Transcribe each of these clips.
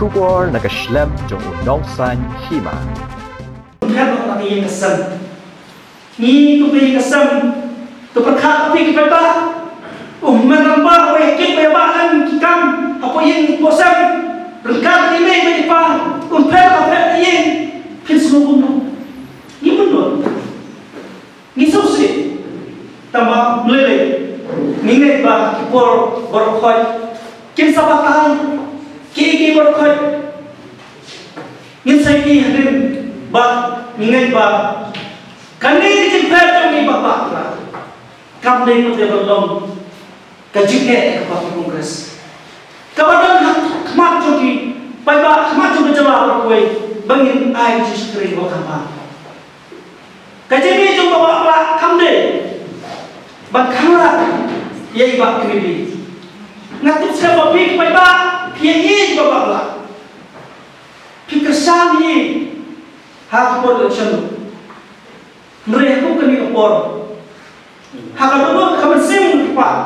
Kubor nakaslem jong unongsan hima. Phép nó đi sân, ni tu đi sân, tu bật khát đi cái ba, mình làm ba về cái ba ăn cam, apa yang bosan, rengkat ni mấy ba, phép apa yang, phép semua pun, ni pun ni sosial, tambah meleleh, ni ngay ba kipor berkhoi, kin sabatan, kiki berkhoi, ni saya ni hadir. Ba ningai ba kani di phép trong ni ba là kam đây có thể vận động cái chức hệ của Congress các bạn đang khmat trong khi bài ba khmat trong cái jalan berkuai bangin ai chỉ sering vào tham gia cái chức hệ trong ba là kam đây ban khang là vậy ba cái gì ngắt tiếp theo ba pik bài ba phía ý ba là pik kesan ni hak por election mereka pun kami opor hak apa kami sim pa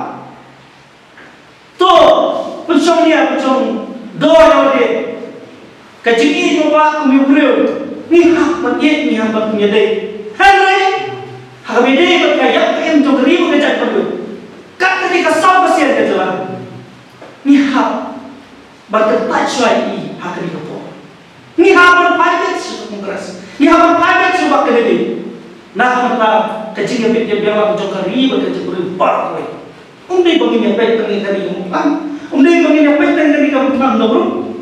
to pencong dia pencong do yang dia kecil itu pak kami beriu ni hak penye ni hak penye deh hari hak bede berkaya yang tu ribu kejat perlu kat ketika sah pasien kejalan ni hak berketat suai hak ni opor ni hak berpajak Congress. Ni apa private sebab kene nah mata kecil yang dia bilang jong kari bekerja berempat koi undi bagi ni apa tengah kari umpan undi bagi ni apa tengah kari umpan nombor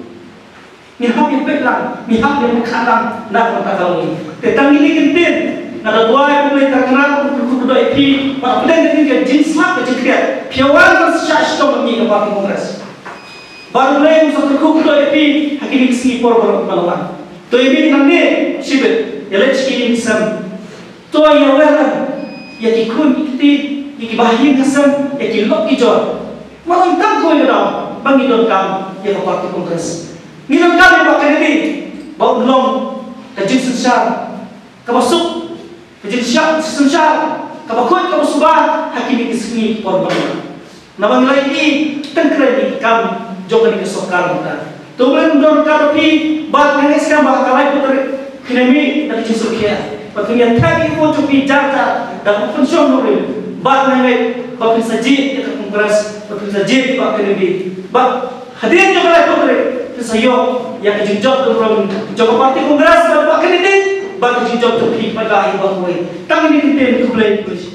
ni hak yang pelang ni hak yang kalang nak mata kau ni tentang ini kentin ada dua yang mulai terkenal untuk dua IP pada ni dia jenis mak kecil piawan sesias kau ni apa Congress baru mulai untuk dua IP hakiki singapura bermalam तो ये भी नंगे शिविर इलेक्शन की निसम तो ये वाला ये कि खून इतनी ये कि बाहरी निसम ये कि लोग की जोर मालूम तब कोई ना बंगी दोन काम ये को पार्टी कांग्रेस ni दोन काम ये बाकी नहीं बहुत लोग कजिन संसार कबसुक कजिन संसार कबकुट कबसुबा hakimi kisni korban nabang lagi tengkreni kam jokan ke sokar muda तो मैं उन का भी बात करने से बात कराई पुत्र खिनेमी तक जिसको किया पर तुम्हें था कि वो जो भी जाता दाम फंक्शन हो रही बात नहीं बाकी सजी एक कांग्रेस बाकी सजी बाकी नहीं बात हदीन जो कराई पुत्र तो सयो या कि जिंजोब तो प्रॉब्लम जो पार्टी कांग्रेस बाकी नहीं बाकी जिंजोब तो भी पता ही बात हुई तंग नहीं कितने निकले